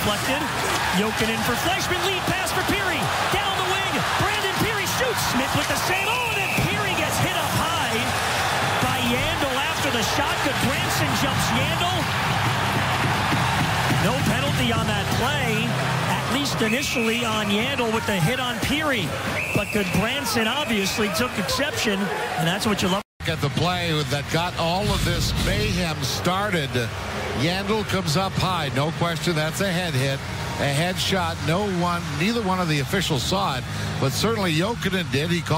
deflected. Jokinen for Fleshman, lead pass for Pirri. Down the wing, Brandon Pirri shoots. Smith with the save. Oh, and then Pirri gets hit up high by Yandle after the shot. Good Branson jumps Yandle. No penalty on that play, at least initially on Yandle with the hit on Pirri. But good Branson obviously took exception, and that's what you love. At the play that got all of this mayhem started. Yandle comes up high, no question. That's a head hit, a head shot. Neither one of the officials saw it, but certainly Jokinen did. He called